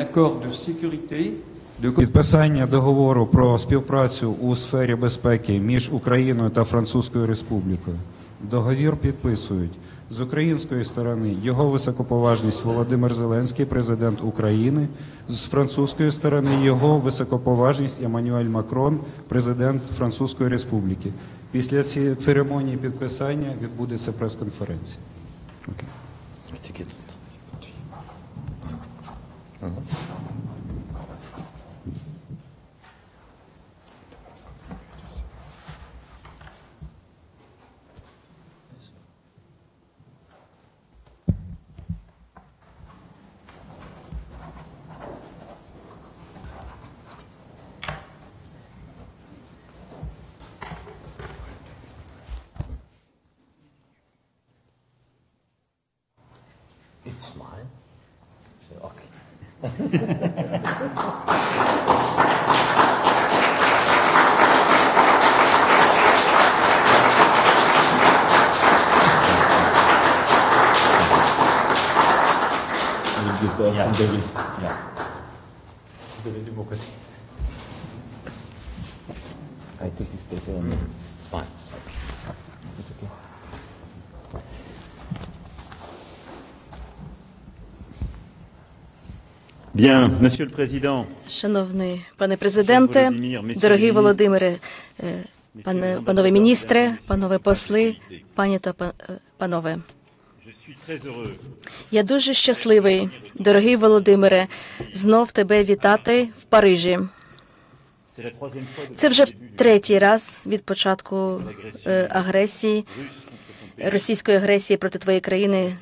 Підписання договору про співпрацю у сфері безпеки між Україною та Французькою Республікою. Договір підписують з української сторони його високоповажність Володимир Зеленський, президент України, з французької сторони його високоповажність Еммануель Макрон, президент Французької Республіки. Після цієї церемонії підписання відбудеться прес-конференція. It's mine. Okay. I took this paper and fine. It's okay. Bien, Monsieur le Président. Шановний пане президенте, дорогий Володимире, панове міністри, панове посли, пані та панове. Я дуже щасливий, дорогий Володимире, знов тебе вітати в Парижі. Це вже в третій раз від початку агресії, російської агресії проти твоєї країни.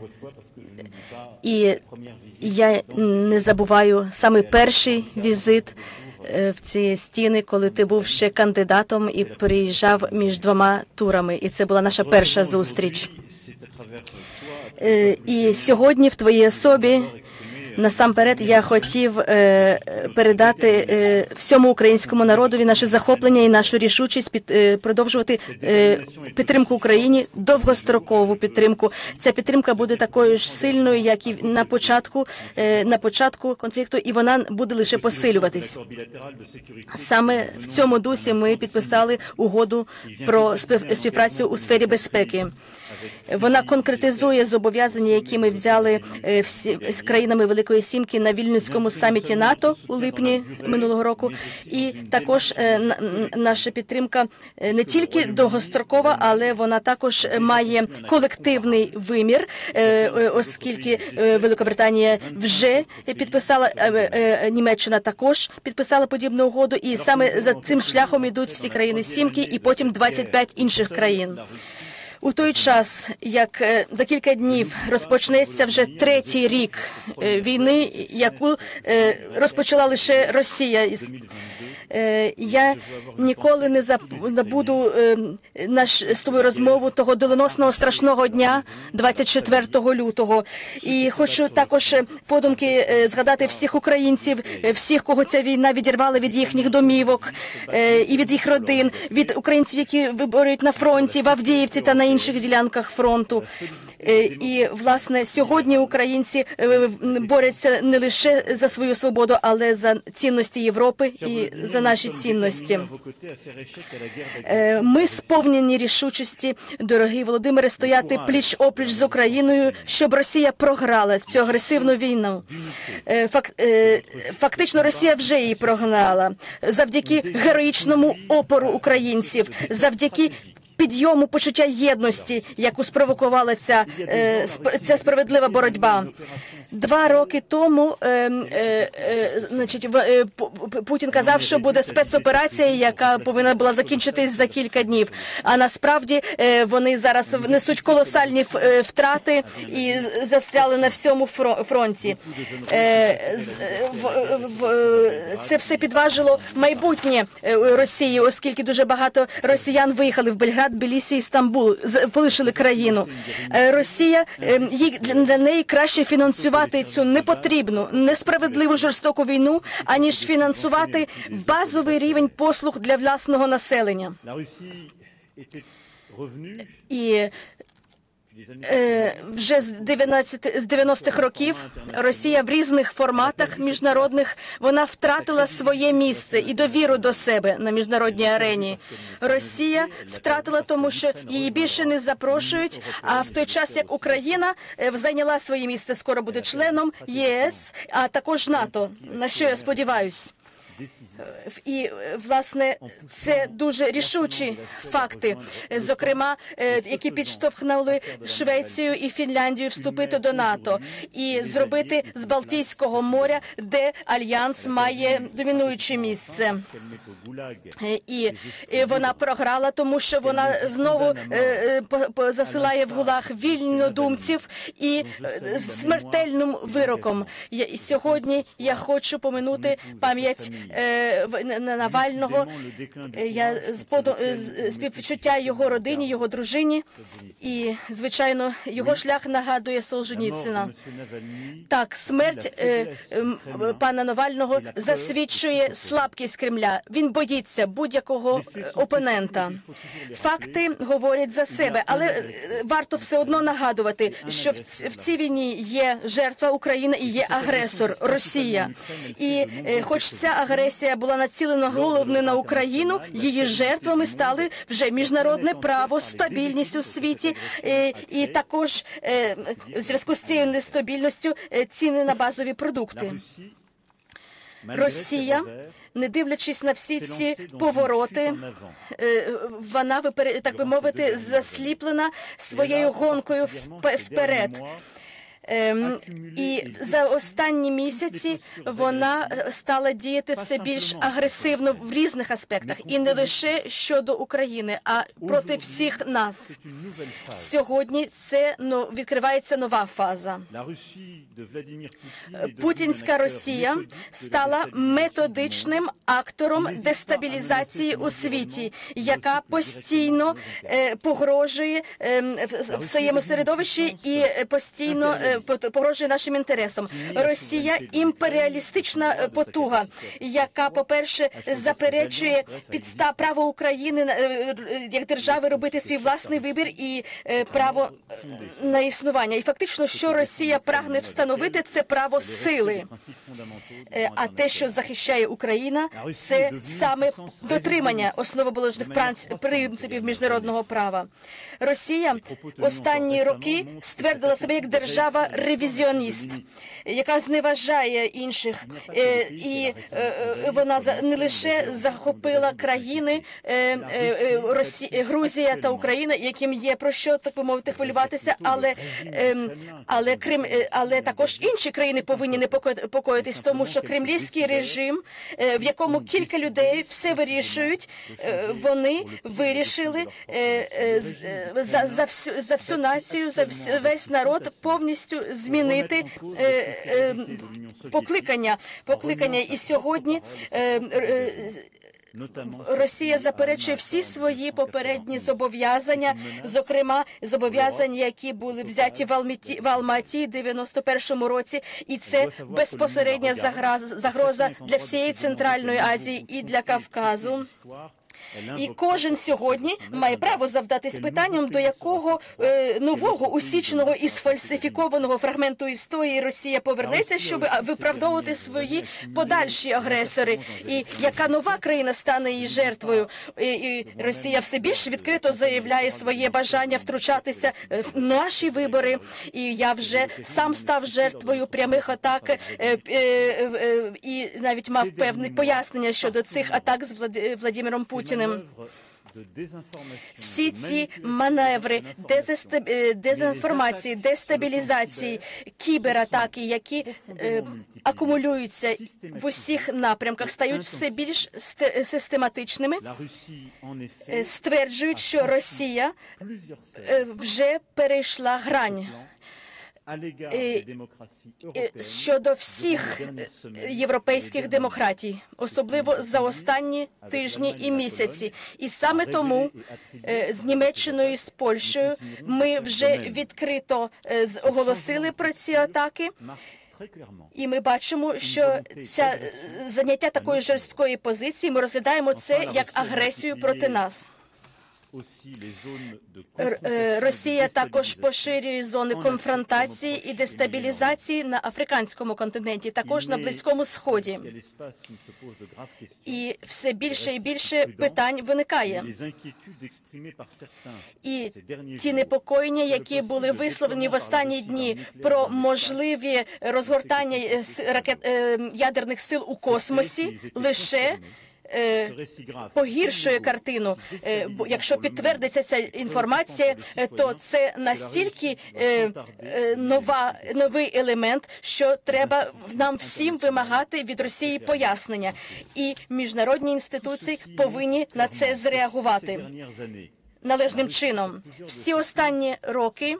І я не забуваю саме перший візит в ці стіни, коли ти був ще кандидатом і приїжджав між двома турами. І це була наша перша зустріч. І сьогодні в твоїй особі насамперед я хотів передати всьому українському народові наше захоплення і нашу рішучість продовжувати підтримку Україні, довгострокову підтримку. Ця підтримка буде такою ж сильною, як і на початку конфлікту, і вона буде лише посилюватись. Саме в цьому дусі ми підписали угоду про співпрацю у сфері безпеки. Вона конкретизує зобов'язання, які ми взяли з країнами Великої Сімки на Вільнюському саміті НАТО у липні минулого року. І також наша підтримка не тільки довгострокова, але вона також має колективний вимір, оскільки Великобританія вже підписала, Німеччина також підписала подібну угоду, і саме за цим шляхом йдуть всі країни Сімки і потім 25 інших країн. У той час, як за кілька днів розпочнеться вже третій рік війни, яку розпочала лише Росія. Я ніколи не забуду з тобою розмову того доленосного страшного дня 24 лютого. І хочу також подумки згадати всіх українців, всіх, кого ця війна відірвала від їхніх домівок і від їх родин, від українців, які виборюють на фронті, в Авдіївці та на інших ділянках фронту. І, власне, сьогодні українці борються не лише за свою свободу, але за цінності Європи і за наші цінності. Ми сповнені рішучості, дорогий Володимире, стояти пліч-опліч з Україною, щоб Росія програла цю агресивну війну. Фактично, Росія вже її прогнала. Завдяки героїчному опору українців, завдяки підйому почуття єдності, яку спровокувала ця справедлива боротьба. 2 роки тому Путін казав, що буде спецоперація, яка повинна була закінчитись за кілька днів. А насправді вони зараз несуть колосальні втрати і застряли на всьому фронті. Це все підважило майбутнє Росії, оскільки дуже багато росіян виїхали в Бельград, Тбілісі і Стамбул, полишили країну. Росія, для неї краще фінансувати цю непотрібну, несправедливу, жорстоку війну, аніж фінансувати базовий рівень послуг для власного населення. І вже з 90-х років Росія в різних форматах міжнародних, вона втратила своє місце і довіру до себе на міжнародній арені. Росія втратила, тому що її більше не запрошують, а в той час, як Україна зайняла своє місце, скоро буде членом ЄС, а також НАТО, на що я сподіваюсь. І, власне, це дуже рішучі факти, зокрема, які підштовхнули Швецію і Фінляндію вступити до НАТО і зробити з Балтійського моря, де Альянс має домінуюче місце. І вона програла, тому що вона знову засилає в ГУЛАГ вільнодумців і смертельним вироком. І сьогодні я хочу поминути пам'ять Навального, я співчуття його родині, його дружині, і, звичайно, його шлях нагадує Солженіцина. Так, смерть пана Навального засвідчує слабкість Кремля. Він боїться будь-якого опонента. Факти говорять за себе, але варто все одно нагадувати, що в цій війні є жертва Україна і є агресор Росія. І хоч ця агресія була націлена головне на Україну, її жертвами стали вже міжнародне право, стабільність у світі і також в зв'язку з цією нестабільністю ціни на базові продукти. Росія, не дивлячись на всі ці повороти, вона, так би мовити, засліплена своєю гонкою вперед. І за останні місяці вона стала діяти все більш агресивно в різних аспектах. І не лише щодо України, а проти всіх нас. Сьогодні це відкривається нова фаза. Путінська Росія стала методичним актором дестабілізації у світі, яка постійно погрожує в своєму середовищі і постійно погрожує нашим інтересам. Росія – імперіалістична потуга, яка, по-перше, заперечує право України як держави робити свій власний вибір і право на існування. І фактично, що Росія прагне встановити, це право сили. А те, що захищає Україна, це саме дотримання основоположних принципів міжнародного права. Росія останні роки ствердила себе як держава-ревізіоніст, яка зневажає інших, і вона не лише захопила країни Грузія та Україна, яким є про що, так би мовити, хвилюватися, але також інші країни повинні непокоїтись, тому що кремлівський режим, в якому кілька людей все вирішують, вони вирішили за всю націю, за весь народ повністю змінити покликання. І сьогодні Росія заперечує всі свої попередні зобов'язання, зокрема зобов'язання, які були взяті в Алматі в 91-му році, і це безпосередня загроза для всієї Центральної Азії і для Кавказу. І кожен сьогодні має право завдатись питанням, до якого нового, усіченого і сфальсифікованого фрагменту історії Росія повернеться, щоб виправдовувати свої подальші агресори. І яка нова країна стане її жертвою. І Росія все більше відкрито заявляє своє бажання втручатися в наші вибори. І я вже сам став жертвою прямих атак і навіть мав певне пояснення щодо цих атак з Владимиром Путіним. Всі ці маневри дезінформації, дестабілізації, кібератаки, які акумулюються в усіх напрямках, стають все більш систематичними, стверджують, що Росія вже перейшла грань щодо всіх європейських демократій, особливо за останні тижні і місяці. І саме тому з Німеччиною і з Польщею ми вже відкрито оголосили про ці атаки. І ми бачимо, що це заняття такої жорсткої позиції, ми розглядаємо це як агресію проти нас. Росія також поширює зони конфронтації і дестабілізації на африканському континенті, також на Близькому Сході. І все більше і більше питань виникає. І ті непокоєння, які були висловлені в останні дні про можливі розгортання ядерних сил у космосі, лише погіршує картину. Якщо підтвердиться ця інформація, то це настільки новий елемент, що треба нам всім вимагати від Росії пояснення. І міжнародні інституції повинні на це зреагувати належним чином. Всі останні роки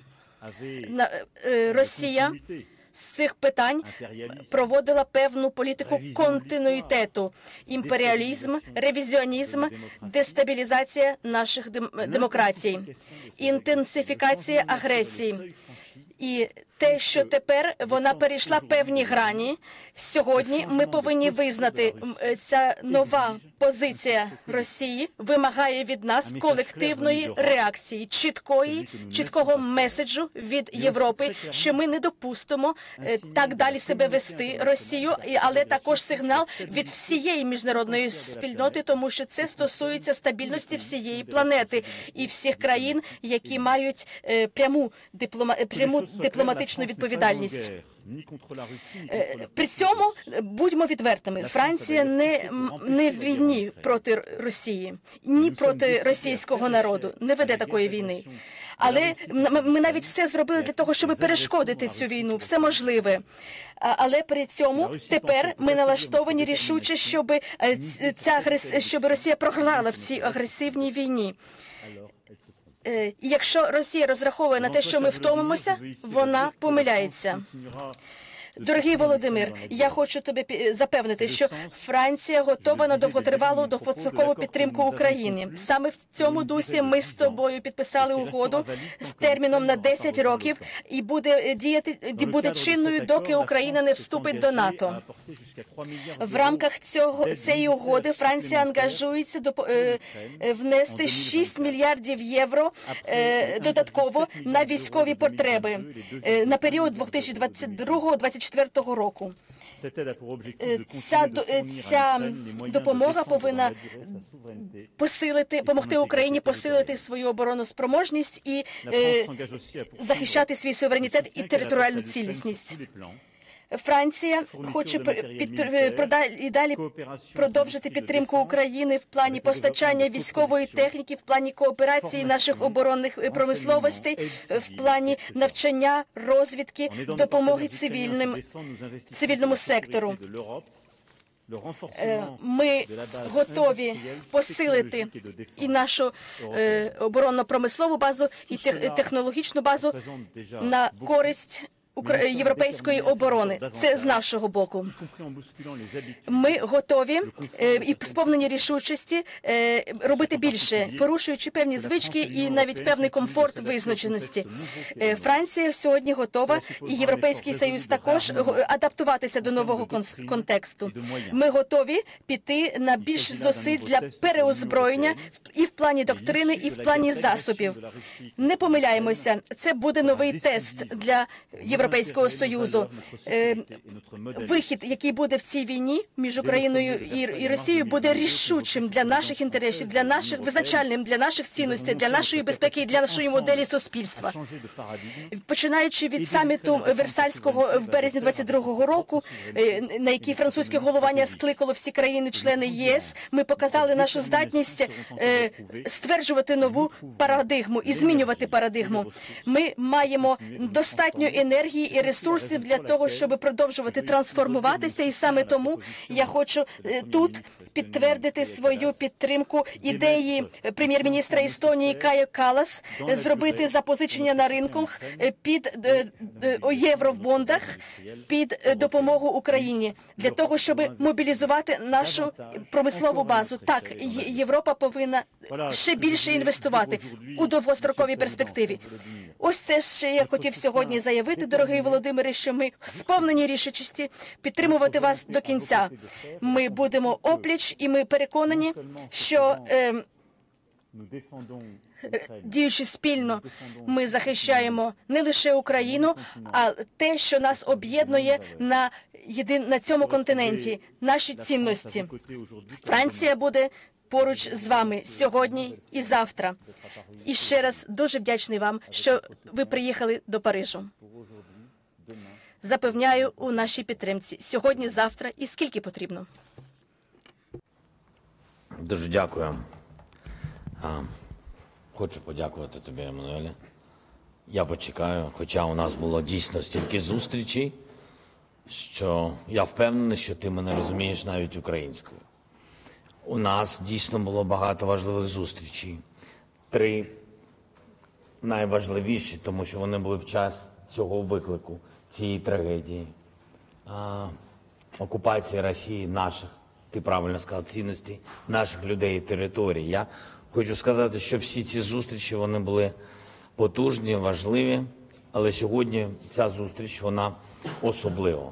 Росія з цих питань проводила певну політику континуїтету. Імперіалізм, ревізіонізм, дестабілізація наших демократій, інтенсифікація агресії. І те, що тепер вона перейшла певні грані, сьогодні ми повинні визнати, ця нова позиція Росії вимагає від нас колективної реакції, чіткого меседжу від Європи, що ми не допустимо так далі себе вести Росію, але також сигнал від всієї міжнародної спільноти, тому що це стосується стабільності всієї планети і всіх країн, які мають пряму дипломатичну відповідальність. При цьому, будьмо відвертими, Франція не в війні проти Росії, ні проти російського народу, не веде такої війни. Але ми навіть все зробили для того, щоб перешкодити цю війну, все можливе. Але при цьому тепер ми налаштовані рішуче, щоб Росія програла в цій агресивній війні. Якщо Росія розраховує на те, що ми втомимося, вона помиляється. Дорогий Володимир, я хочу тебе запевнити, що Франція готова на довготривалу, довгострокову підтримку України. Саме в цьому дусі ми з тобою підписали угоду з терміном на 10 років і буде чинною, доки Україна не вступить до НАТО. В рамках цієї угоди Франція ангажується внести 6 мільярдів євро додатково на військові потреби на період 2022-2024 року. Ця допомога повинна допомогти Україні посилити свою обороноспроможність і захищати свій суверенітет і територіальну цілісність. Франція хоче і далі продовжити підтримку України в плані постачання військової техніки, в плані кооперації наших оборонних промисловостей, в плані навчання, розвідки, допомоги цивільному сектору. Ми готові посилити і нашу оборонно-промислову базу, і технологічну базу на користь європейської оборони. Це з нашого боку. Ми готові і сповнені рішучості робити більше, порушуючи певні звички і навіть певний комфорт визначеності. Франція сьогодні готова, і Європейський Союз також, адаптуватися до нового контексту. Ми готові піти на більш зусиль для переозброєння і в плані доктрини, і в плані засобів. Не помиляємося, це буде новий тест для Європейського Союзу. Вихід, який буде в цій війні між Україною і Росією, буде рішучим для наших інтересів, визначальним для наших цінностей, для нашої безпеки і для нашої моделі суспільства. Починаючи від саміту Версальського в березні 22-го року, на який французьке головування скликало всі країни-члени ЄС, ми показали нашу здатність стверджувати нову парадигму і змінювати парадигму. Ми маємо достатньо енергії і ресурсів для того, щоб продовжувати трансформуватися, і саме тому я хочу тут підтвердити свою підтримку ідеї прем'єр-міністра Естонії Кая Каллас зробити запозичення на ринках під євробондах під допомогу Україні для того, щоб мобілізувати нашу промислову базу. Так, Європа повинна ще більше інвестувати у довгостроковій перспективі. Ось це ще я хотів сьогодні заявити, дорогий Володимире, що ми сповнені рішучості підтримувати вас до кінця. Ми будемо опліч, і ми переконані, що nous défendons l'Ukraine. Діючи спільно, ми захищаємо не лише Україну, а те, що нас об'єднує на цьому континенті, наші цінності. Франція буде поруч з вами сьогодні і завтра. І ще раз дуже вдячний вам, що ви приїхали до Парижу. Запевняю у нашій підтримці сьогодні, завтра і скільки потрібно. Дуже дякую. Хочу подякувати тобі, Еммануеле. Я почекаю, хоча у нас було дійсно стільки зустрічей, що я впевнений, що ти мене розумієш навіть українською. У нас дійсно було багато важливих зустрічей. 3 найважливіші, тому що вони були в час цього виклику, цієї трагедії. Окупації Росії наших, ти правильно сказав, цінностей, наших людей і територій. Я хочу сказати, що всі ці зустрічі, вони були потужні, важливі, але сьогодні ця зустріч, вона особлива.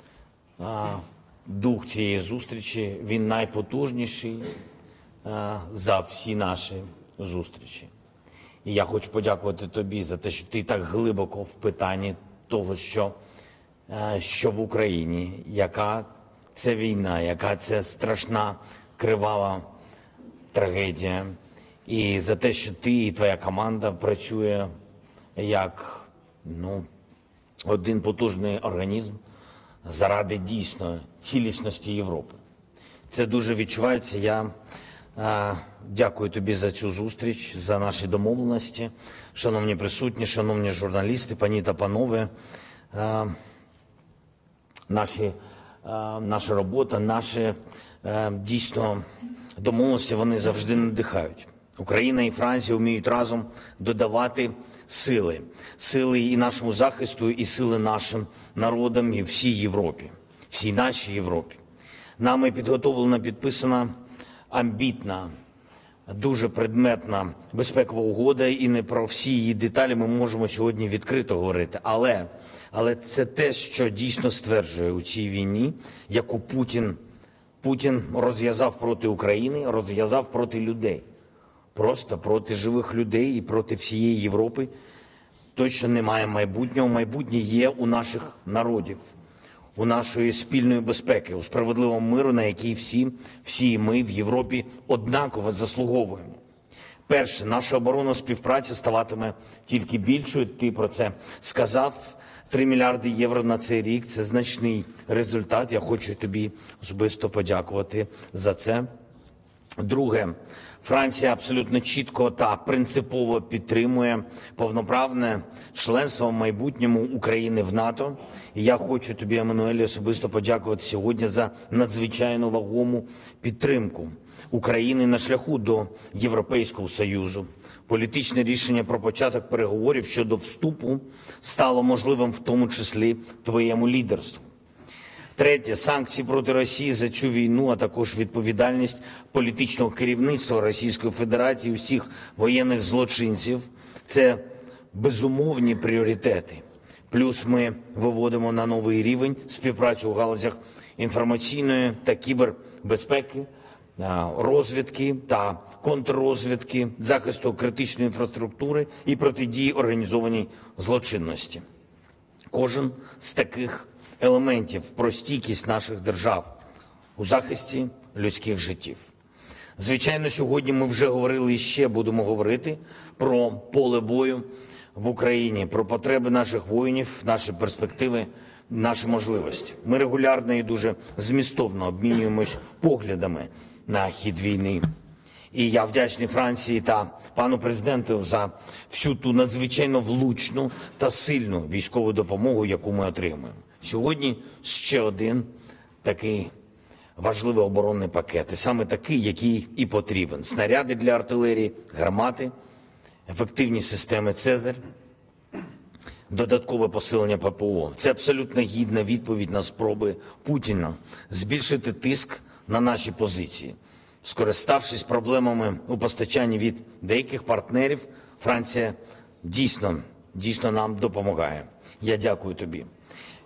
Дух цієї зустрічі, він найпотужніший за всі наші зустрічі. І я хочу подякувати тобі за те, що ти так глибоко в питанні того, що в Україні, яка це війна, яка це страшна, кривава трагедія. І за те, що ти і твоя команда працює як один потужний організм заради дійсно цілісності Європи. Це дуже відчувається. Я дякую тобі за цю зустріч, за наші домовленості. Шановні присутні, шановні журналісти, пані та панове, наша робота, наші дійсно домовленості, вони завжди надихають. Україна і Франція вміють разом додавати сили і нашому захисту, і сили нашим народам і всій Європі, всій нашій Європі. Нами підготовлена, підписана амбітна, дуже предметна безпекова угода, і не про всі її деталі ми можемо сьогодні відкрито говорити. Але це те, що дійсно стверджує у цій війні, яку Путін розв'язав проти України, розв'язав проти людей. Просто проти живих людей і проти всієї Європи точно немає майбутнього. Майбутнє є у наших народів, у нашої спільної безпеки, у справедливому миру, на який всі ми в Європі однаково заслуговуємо. Перше, наша оборонна співпраця ставатиме тільки більшою. Ти про це сказав. 3 мільярди євро на цей рік – це значний результат. Я хочу тобі особисто подякувати за це. Друге, Франція абсолютно чітко та принципово підтримує повноправне членство в майбутньому України в НАТО. І я хочу тобі, Еммануеле, особисто подякувати сьогодні за надзвичайно вагому підтримку України на шляху до Європейського Союзу. Політичне рішення про початок переговорів щодо вступу стало можливим в тому числі твоєму лідерству. Третє, санкції проти Росії за цю війну, а також відповідальність політичного керівництва Російської Федерації, усіх воєнних злочинців – це безумовні пріоритети. Плюс ми виводимо на новий рівень співпрацю у галузях інформаційної та кібербезпеки, розвідки та контррозвідки, захисту критичної інфраструктури і протидії організованій злочинності. Кожен з таких елементів про стійкість наших держав у захисті людських життів. Звичайно, сьогодні ми вже говорили і ще будемо говорити про поле бою в Україні, про потреби наших воїнів, наші перспективи, наші можливості. Ми регулярно і дуже змістовно обмінюємось поглядами на хід війни. І я вдячний Франції та пану президенту за всю ту надзвичайно влучну та сильну військову допомогу, яку ми отримуємо. Сьогодні ще один такий важливий оборонний пакет. І саме такий, який і потрібен. Снаряди для артилерії, гармати, ефективні системи «Цезарь», додаткове посилення ППО. Це абсолютно гідна відповідь на спроби Путіна збільшити тиск на наші позиції. Скориставшись проблемами у постачанні від деяких партнерів, Франція дійсно нам допомагає. Я дякую тобі.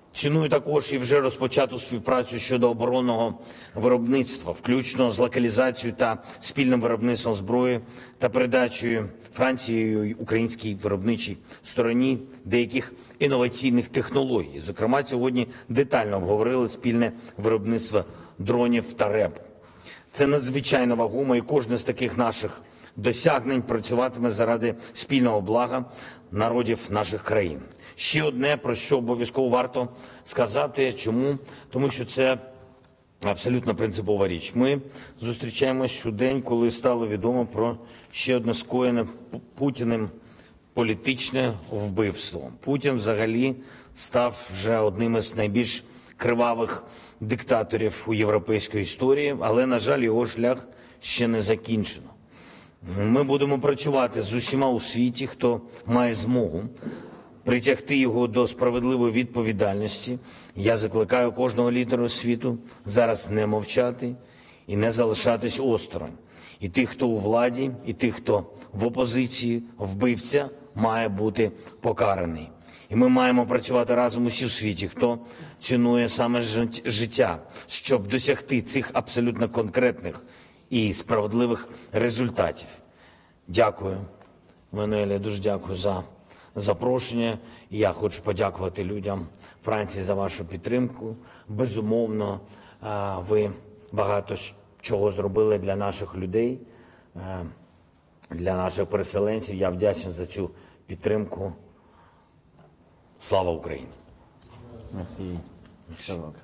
Ціную також і вже розпочату співпрацю щодо оборонного виробництва, включно з локалізацією та спільним виробництвом зброї та передачею Францією українській виробничій стороні деяких інноваційних технологій. Зокрема, сьогодні детально обговорили спільне виробництво дронів та РЕБ. Це надзвичайно вагомо, і кожне з таких наших досягнень працюватиме заради спільного блага народів наших країн. Ще одне, про що обов'язково варто сказати. Чому? Тому що це абсолютно принципова річ. Ми зустрічаємось у день, коли стало відомо про ще одне скоєне Путіним політичне вбивство. Путін взагалі став вже одним із найбільш кривавих диктаторів у європейській історії, але, на жаль, його шлях ще не закінчено. Ми будемо працювати з усіма у світі, хто має змогу притягти його до справедливої відповідальності. Я закликаю кожного лідера світу зараз не мовчати і не залишатись осторонь. І тих, хто у владі, і тих, хто в опозиції, вбивця має бути покараний. І ми маємо працювати разом усі в світі, хто цінує саме життя, щоб досягти цих абсолютно конкретних і справедливих результатів. Дякую, Мануеле, дуже дякую за запрошення. Я хочу подякувати людям Франції за вашу підтримку. Безумовно, ви багато чого зробили для наших людей, для наших переселенців. Я вдячний за цю підтримку. Слава Україні! Merci. Ça va.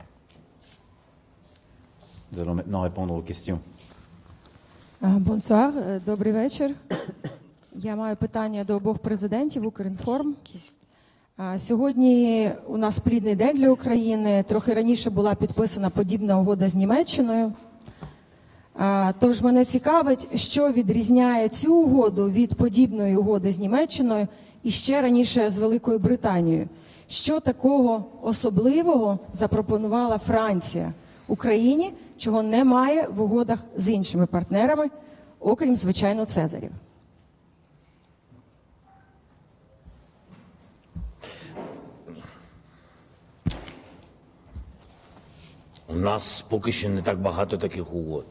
Nous allons maintenant répondre aux questions. Бонсуар, добрий вечір. Я маю питання до обох президентів Укрінформ. Сьогодні у нас плідний день для України. Трохи раніше була підписана подібна угода з Німеччиною. Тож мене цікавить, що відрізняє цю угоду від подібної угоди з Німеччиною і ще раніше з Великою Британією. Що такого особливого запропонувала Франція Україні, чого немає в угодах з іншими партнерами, окрім, звичайно, Цезарів? У нас поки що не так багато таких угод.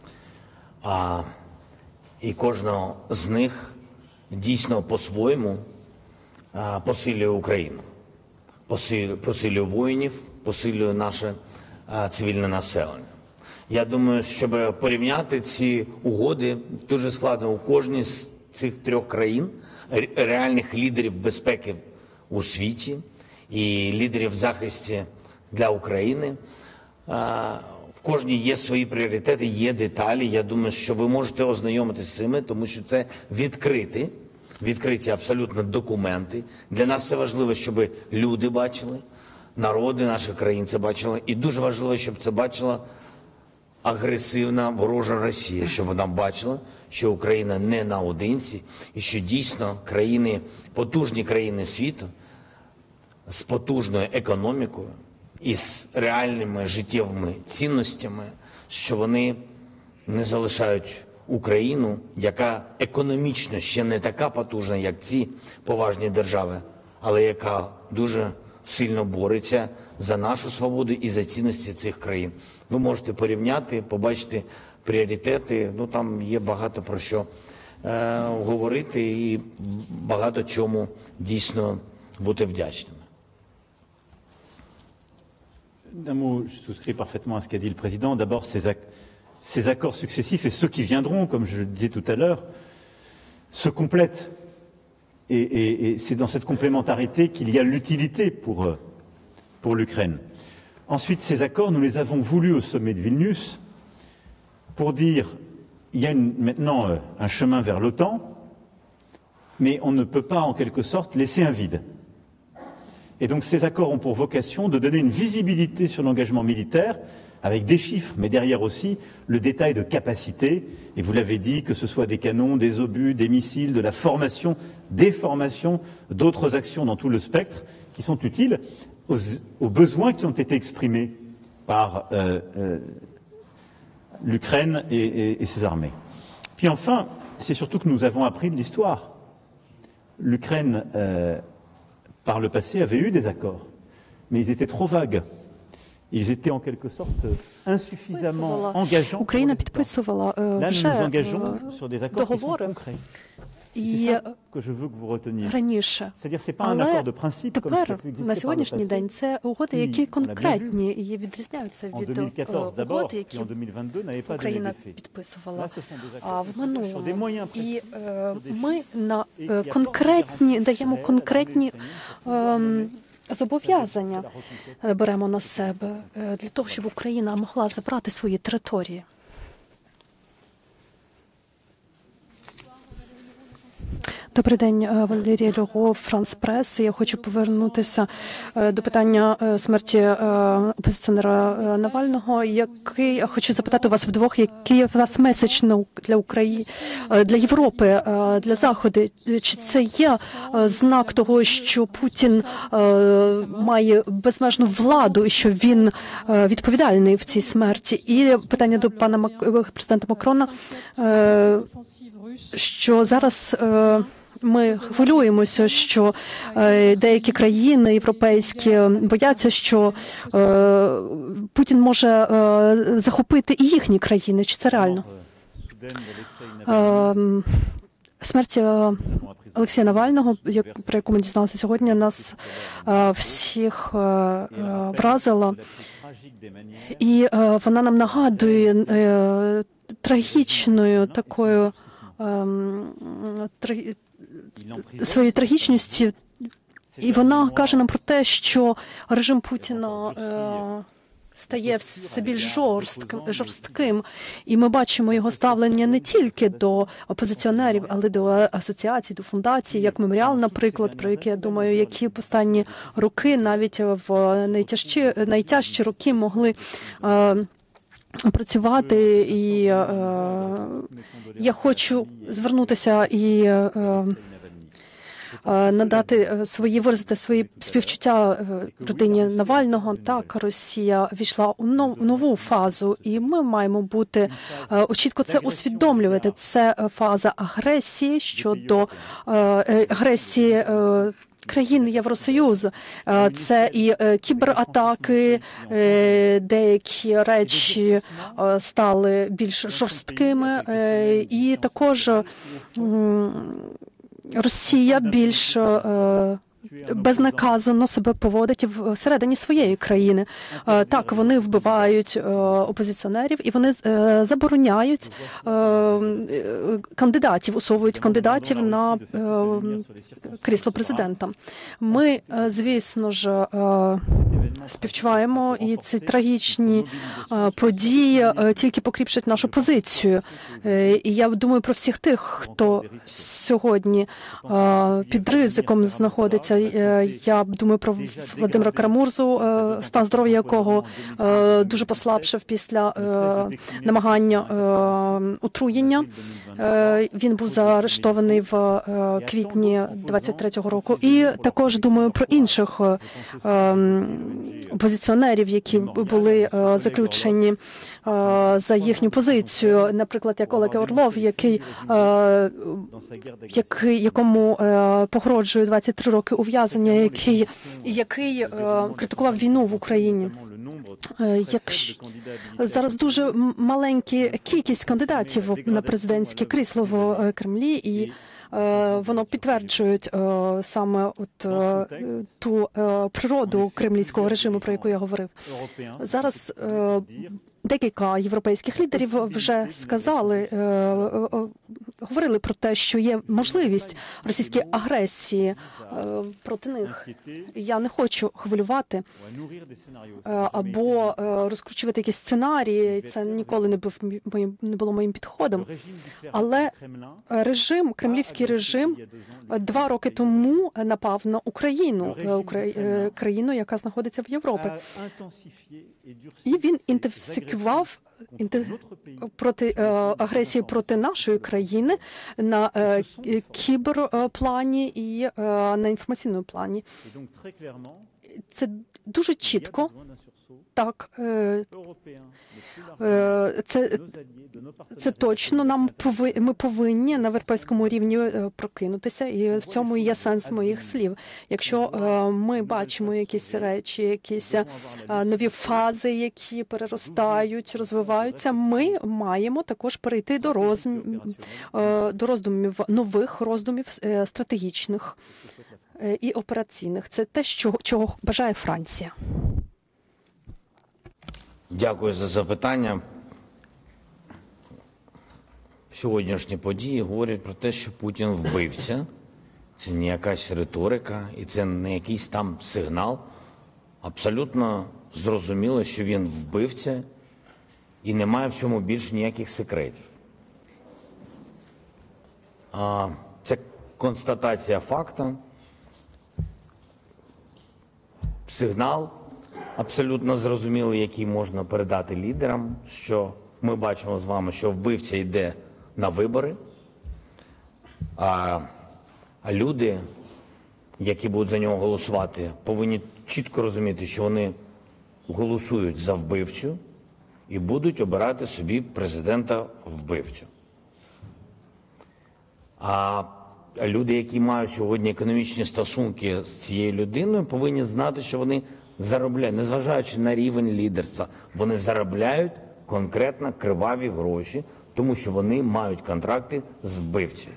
І кожна з них дійсно по-своєму посилює Україну, посилює воїнів, посилює наше цивільне населення. Я думаю, щоб порівняти ці угоди, дуже складно. У кожній з цих трьох країн реальних лідерів безпеки у світі і лідерів в захисті для України. В кожній є свої пріоритети, є деталі. Я думаю, що ви можете ознайомитися з цими, тому що це відкриті абсолютно документи. Для нас це важливо, щоб люди бачили, народи наших країн це бачили. І дуже важливо, щоб це бачила агресивна ворожа Росія, щоб вона бачила, що Україна не наодинці і що дійсно країни, потужні країни світу з потужною економікою і з реальними життєвими цінностями, що вони не залишають Україну, яка економічно ще не така потужна, як ці поважні держави, але яка дуже сильно бореться за нашу свободу і за цінності цих країн. Ви можете порівняти, побачити пріоритети, там є багато про що говорити і багато чому дійсно бути вдячними. D'un mot, je souscris parfaitement à ce qu'a dit le président. D'abord, ces accords successifs et ceux qui viendront, comme je le disais tout à l'heure, se complètent. Et c'est dans cette complémentarité qu'il y a l'utilité pour l'Ukraine. Ensuite, ces accords, nous les avons voulus au sommet de Vilnius pour dire il y a maintenant un chemin vers l'OTAN, mais on ne peut pas en quelque sorte laisser un vide. Et donc ces accords ont pour vocation de donner une visibilité sur l'engagement militaire avec des chiffres, mais derrière aussi le détail de capacité. Et vous l'avez dit, que ce soit des canons, des obus, des missiles, de la formation, des formations, d'autres actions dans tout le spectre qui sont utiles aux besoins qui ont été exprimés par l'Ukraine et ses armées. Puis enfin, c'est surtout que nous avons appris de l'histoire. L'Ukraine, par le passé, avait eu des accords mais ils étaient trop vagues. Ils étaient en quelque sorte insuffisamment engageants. Україна підписувала Là, nous вже nous engageons sur des accords qui sont договори. concrets. І C'est ça que je veux que vous reteniez. раніше. C'est-à-dire, c'est pas un accord de principe comme ce qui a Тепер, pu exister на par le сьогоднішній passé. день, це угоди, І, які on l'a bien конкретні і відрізняються En від 2014 d'abord, угод, puis які en 2022 n'avaient pas donné Україна d'effet. підписувала Là, ce sont des accords в sur des минулому. moyens І précis, sur des ми chiffres, на et qui конкретні, apportent des даємо garanties конкретні réelles à l'armée ukrainienne зобов'язання беремо на себе для того, щоб Україна могла забрати свої території. Добрий день, Валерія Люго, Франс Прес. Я хочу повернутися до питання смерті опозиціонера Навального. Який хочу запитати у вас вдвох, який у вас меседж для України, для Європи, для Заходу? Чи це є знак того, що Путін має безмежну владу і що він відповідальний в цій смерті? І питання до пана президента Макрона, що зараз ми хвилюємося, що деякі країни європейські бояться, що Путін може захопити і їхні країни. Чи це реально? Смерть Олексія Навального, про яку ми дізналися сьогодні, нас всіх вразила. І вона нам нагадує трагічною такою своєю трагічністю, і вона каже нам про те, що режим Путіна стає все більш жорстким, і ми бачимо його ставлення не тільки до опозиціонерів, але до асоціацій, до фундацій, як Меморіал, наприклад, про яке, я думаю, які в останні роки, навіть в найтяжчі роки могли працювати. І я хочу звернутися і виразити свої співчуття родині Навального. Так, Росія війшла у нову фазу, і ми маємо бути чітко це усвідомлювати. Це фаза агресії щодо агресії країн Євросоюзу. Це і кібератаки, деякі речі стали більш жорсткими, і також Росія більш безнаказано себе поводить всередині своєї країни. Так, вони вбивають опозиціонерів, і вони забороняють кандидатів, усовують кандидатів на крісло президента. Ми, звісно ж, співчуваємо, і ці трагічні події тільки покріпшать нашу позицію. І я думаю про всіх тих, хто сьогодні під ризиком знаходиться. Я думаю про Владимира Карамурзу, стан здоров'я якого дуже послабшав після намагання отруєння. Він був заарештований в квітні 23-го року. І також думаю про інших опозиціонерів, які були заключені за їхню позицію, наприклад, як Олег Орлов, якому погрожує 23 роки ув'язнення, який критикував війну в Україні. Зараз дуже маленька кількість кандидатів на президентське крісло в Кремлі, і воно підтверджують саме ту природу кремлівського режиму, про яку я говорив. Зараз декілька європейських лідерів вже говорили про те, що є можливість російської агресії проти них. Я не хочу хвилювати або розкручувати якісь сценарії, це ніколи не було моїм підходом. Але кремлівський режим 2 роки тому напав на Україну, країну, яка знаходиться в Європі. І він інтенсифікував проти агресії проти нашої країни на кіберплані і на інформаційному плані. Це дуже чітко Так, це точно. Ми повинні на європейському рівні прокинутися, і в цьому і є сенс моїх слів. Якщо ми бачимо якісь речі, якісь нові фази, які переростають, розвиваються, ми маємо також перейти до роздумів, нових роздумів стратегічних і операційних. Це те, чого бажає Франція. Дякую за запитання. Сьогоднішні події говорять про те, що Путін вбивця. Це не якась риторика і це не якийсь там сигнал. Абсолютно зрозуміло, що він вбивця і немає в цьому більше ніяких секретів. Це констатація факту, сигнал абсолютно зрозумілий, який можна передати лідерам, що ми бачимо з вами, що вбивця йде на вибори, а люди, які будуть за нього голосувати, повинні чітко розуміти, що вони голосують за вбивцю і будуть обирати собі президента-вбивцю. А люди, які мають сьогодні економічні стосунки з цією людиною, повинні знати, що вони заробляють, незважаючи на рівень лідерства, вони заробляють конкретно криваві гроші, тому що вони мають контракти з вбивцею.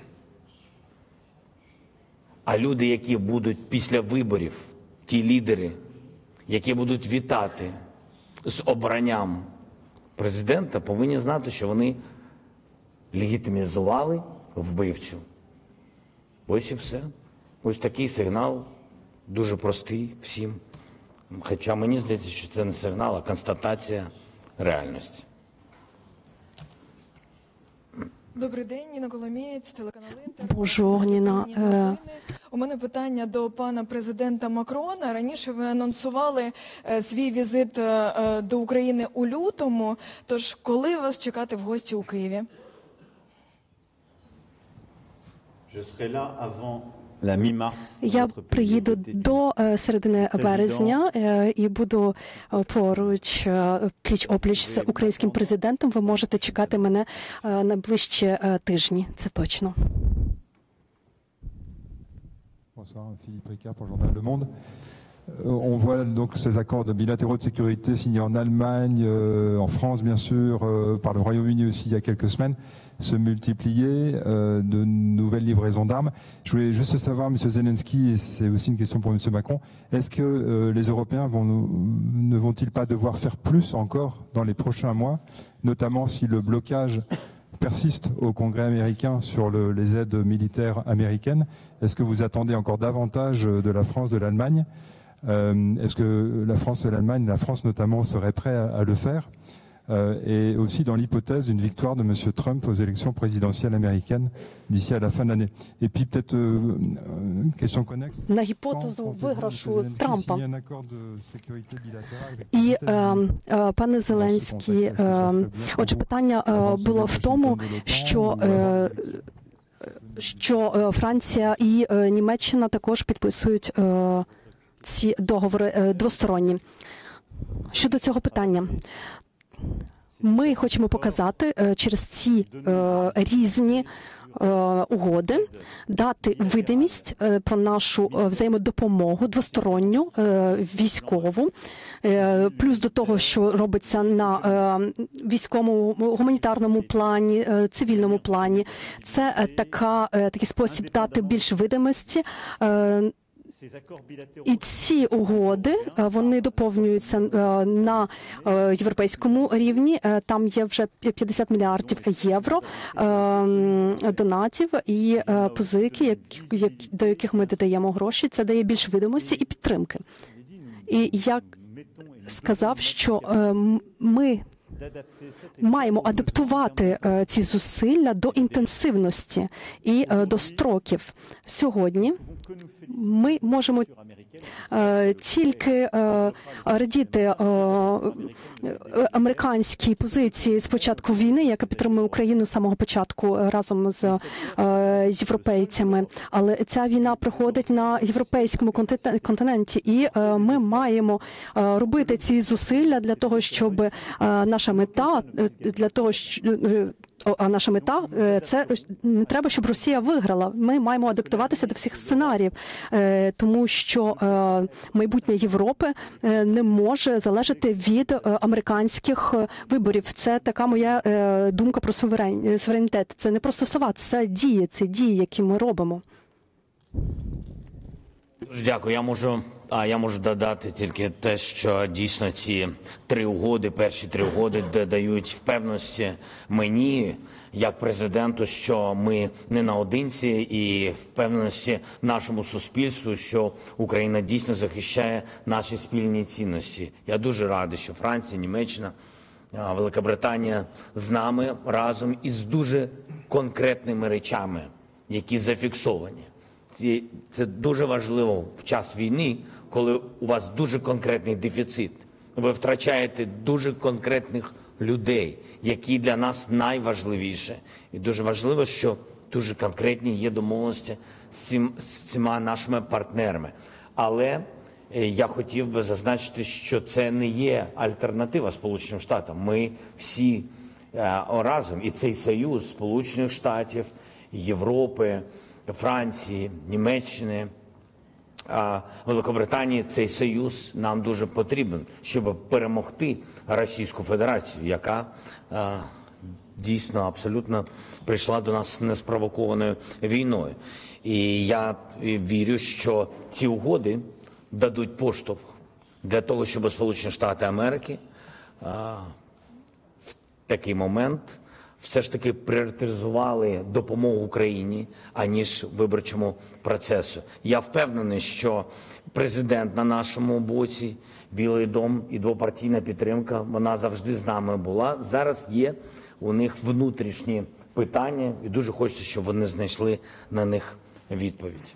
А люди, які будуть після виборів, ті лідери, які будуть вітати з обранням президента, повинні знати, що вони легітимізували вбивцю. Ось і все. Ось такий сигнал, дуже простий всім. Хоча мені здається, що це не сигнал, а констатація реальності. Добрий день, Ніна Коломієць, телеканал Інтер. Bonjour, Ніна. У мене питання до пана президента Макрона. Раніше ви анонсували свій візит до України у лютому. Тож, коли вас чекати в гості у Києві? Я приїду до середини березня і буду поруч, пліч-опліч з українським президентом. Ви можете чекати мене найближчі тижні, це точно. Bonsoir, Philippe Ricard pour le journal Le Monde. On voit donc ces accords de bilatéraux de sécurité signés en Allemagne, en France bien sûr, par le Royaume-Uni aussi il y a quelques semaines, se multiplier, de nouvelles livraisons d'armes. Je voulais juste savoir, M. Zelensky, et c'est aussi une question pour M. Macron, est-ce que les Européens ne vont-ils pas devoir faire plus encore dans les prochains mois, notamment si le blocage persiste au Congrès américain sur les aides militaires américaines? Est-ce que vous attendez encore davantage de la France, de l'Allemagne? Est-ce que la France et l'Allemagne, la France notamment, seraient prêts à le faire? Et aussi dans l'hypothèse d'une victoire de M. Trump aux élections présidentielles américaines d'ici à la fin de l'année. Et puis peut-être une question connexe. На гіпотезу виграшу Трампа. І, пане Зеленський, отже, питання було в тому, що Франція і Німеччина також підписують ці договори двосторонні. Щодо цього питання, ми хочемо показати через ці різні угоди, дати видимість про нашу взаємодопомогу двосторонню, військову, плюс до того, що робиться на військовому, гуманітарному плані, цивільному плані. Це такий спосіб дати більш видимості. І ці угоди, вони доповнюються на європейському рівні. Там є вже 50 мільярдів євро донатів і позики, до яких ми додаємо гроші. Це дає більш видимості і підтримки. І я сказав, що ми маємо адаптувати ці зусилля до інтенсивності і до строків. Сьогодні ми можемо тільки радіти американській позиції з початку війни, яка підтримує Україну з самого початку разом з європейцями. Але ця війна проходить на європейському континенті, і ми маємо робити ці зусилля для того, щоб наша мета, наша мета – це не треба, щоб Росія виграла. Ми маємо адаптуватися до всіх сценаріїв, тому що майбутнє Європи не може залежати від американських виборів. Це така моя думка про суверенітет. Це не просто слова, це дії, які ми робимо. Дуже дякую. Я можу додати тільки те, що дійсно ці перші три угоди дають впевненості мені, як президенту, що ми не наодинці, і впевненості нашому суспільству, що Україна дійсно захищає наші спільні цінності. Я дуже радий, що Франція, Німеччина, Велика Британія з нами разом із дуже конкретними речами, які зафіксовані. Це дуже важливо в час війни, коли у вас дуже конкретний дефіцит. Ви втрачаєте дуже конкретних людей, які для нас найважливіше. І дуже важливо, що дуже конкретні є домовленості з цими нашими партнерами. Але я хотів би зазначити, що це не є альтернатива Сполученим Штатам. Ми всі разом, і цей союз Сполучених Штатів, Європи, Франції, Німеччини, Великобританії, цей союз нам дуже потрібен, щоб перемогти Російську Федерацію, яка дійсно абсолютно прийшла до нас неспровокованою війною. І я вірю, що ці угоди дадуть поштовх для того, щоб Сполучені Штати Америки в такий момент все ж таки пріоритезували допомогу Україні, аніж виборчому процесу. Я впевнений, що президент на нашому боці, Білий дом і двопартійна підтримка, вона завжди з нами була. Зараз є у них внутрішні питання, і дуже хочеться, щоб вони знайшли на них відповідь.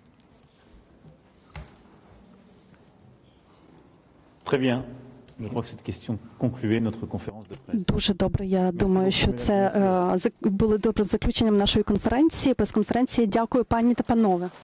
Très bien. Je crois que cette question concluait notre conférence de presse. Дуже добре. Я думаю, що це було добрим заключенням нашої конференції, прес-конференції. Дякую, пані та панове.